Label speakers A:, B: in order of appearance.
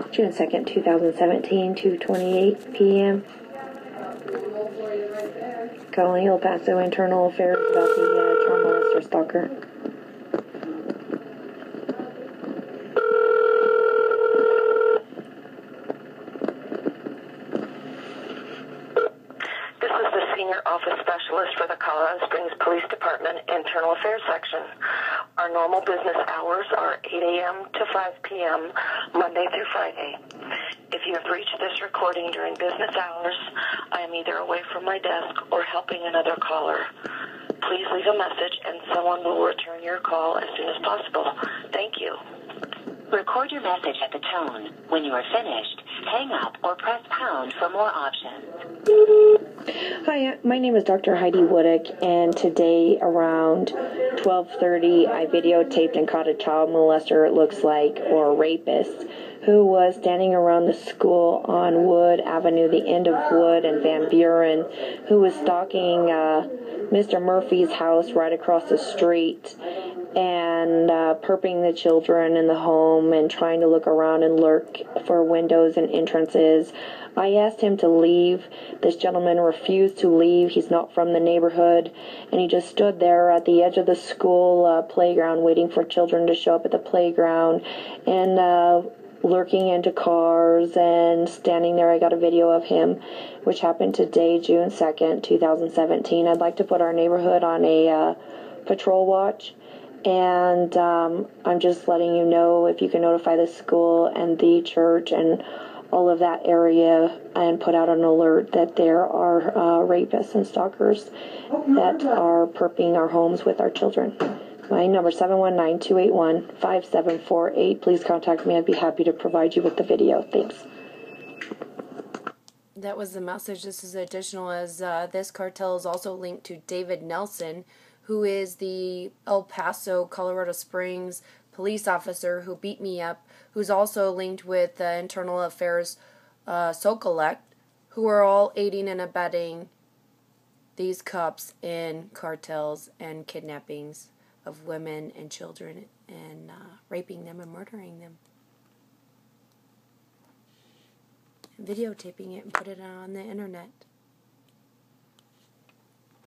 A: June 2nd, 2017, 2:28 p.m. Calling El Paso Internal Affairs about the child molester stalker.
B: This is the Senior Office Specialist for the Colorado Springs Police Department Internal Affairs Section. Our normal business hours are 8 a.m. to 5 p.m. Monday through Friday. If you have reached this recording during business hours, I am either away from my desk or helping another caller. Please leave a message and someone will return your call as soon as possible. Thank you. Record your message at the tone. When you are finished, hang up or press pound for more options.
A: Hi, my name is Dr. Heidi Woodick, and today around 12:30, I videotaped and caught a child molester, it looks like, or a rapist, who was standing around the school on Wood Avenue, the end of Wood and Van Buren, who was stalking Mr. Murphy's house right across the street and perping the children in the home and trying to look around and lurk for windows and entrances. I asked him to leave. This gentleman refused to leave. He's not from the neighborhood, and he just stood there at the edge of the school playground waiting for children to show up at the playground and lurking into cars and standing there. I got a video of him, which happened today, June 2nd, 2017. I'd like to put our neighborhood on a patrol watch, and I'm just letting you know if you can notify the school and the church and all of that area and put out an alert that there are rapists and stalkers that are perping our homes with our children. My number 719-281-5748. Please contact me. I'd be happy to provide you with the video. Thanks.
C: That was the message. This is additional as this cartel is also linked to David Nelson, who is the El Paso, Colorado Springs police officer who beat me up, who's also linked with the Internal Affairs Sokolek, who are all aiding and abetting these cops in cartels and kidnappings of women and children and raping them and murdering them. Videotaping it and put it on the internet.